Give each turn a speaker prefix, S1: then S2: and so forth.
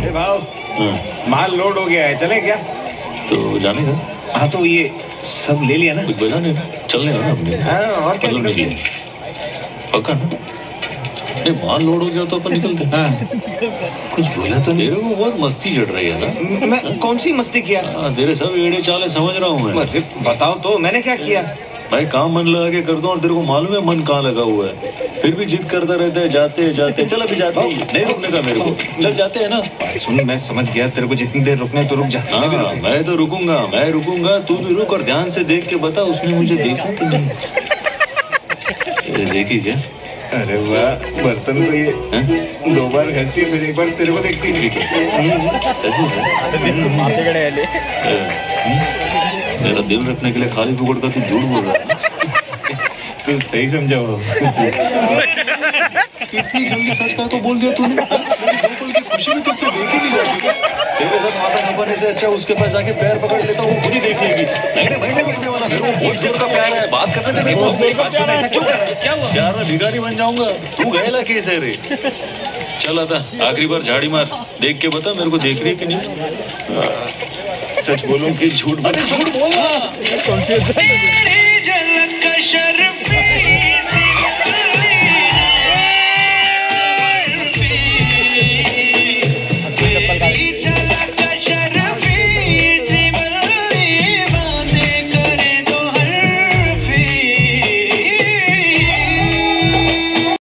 S1: भाव माल लोड हो गया है, चले क्या?
S2: तो जाने का?
S1: हाँ तो ये सब ले लिया ना?
S2: कुछ बजा नहीं, चलने का ना अपने।
S1: हाँ और क्या
S2: मतलब नहीं पक्का ना? नहीं माल लोड हो गया तो अपन निकलते।
S1: हाँ कुछ बोला तो नहीं?
S2: तेरे को बहुत मस्ती चढ़ रही है ना?
S1: मैं कौन सी मस्ती किया?
S2: तेरे सब एड़े चाले समझ रहा हूँ मैं।
S1: बताओ तो मैंने क्या किया?
S2: भाई काम मन लगा के करता हूँ और तेरे को मालूम है मन कहाँ लगा हुआ है, फिर भी जिद करता रहता है। जाते जाते चल अभी जाते नहीं रुकने का मेरे को, चल जाते हैं ना।
S1: सुन मैं समझ गया, तेरे को जितनी देर रुकना है तो रुक जा।
S2: हाँ मैं तो रुकूंगा, मैं रुकूंगा, तू भी रुक और ध्यान से देख के बता उसने मुझे देखा कि नहीं। देखी क्या?
S1: अरे वाह, बर्तन तो ये 2 बार घसती है फिर 1 बार तेरे को देखती
S2: है। मेरा दिल रखने के लिए खाली फुकड़ का तू झूठ बोल रहा है।
S1: तू सही समझा हो।
S2: कितनी जल्दी सच का तो बोल दिया तूने। मेरी की खुशी में तुझसे देखी नहीं जाती। तेरे साथ माता खपाने से अच्छा उसके पास जाके पैर पकड़ लेता हूँ, खुद ही देख लेगी। महीने रुकने वाला, मेरे को बहुत जोर का प्यार है, बात करने दे। क्या हुआ यार, मैं भिखारी बन जाऊंगा। तू गएला केस है रे। चल आता आखिरी बार झाड़ी मार, देख के बता मेरे को देख रही कि नहीं।
S1: सच बोलूं कि झूठ बोलूं?
S2: झूठ बोलना।